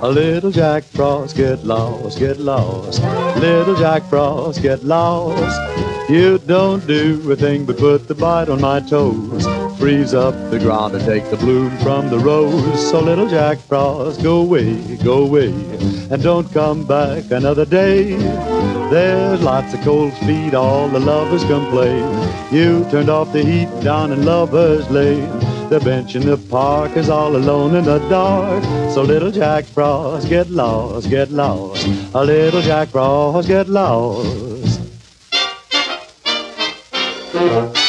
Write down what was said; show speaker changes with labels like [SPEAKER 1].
[SPEAKER 1] A little Jack Frost, get lost, get lost. Little Jack Frost, get lost. You don't do a thing but put the bite on my toes. Freeze up the ground and take the bloom from the rose. So little Jack Frost, go away, and don't come back another day. There's lots of cold feet, all the lovers complain. You turned off the heat down in Lover's Lane. The bench in the park is all alone in the dark. So little Jack Frost, get lost, get lost. A little Jack Frost, get lost.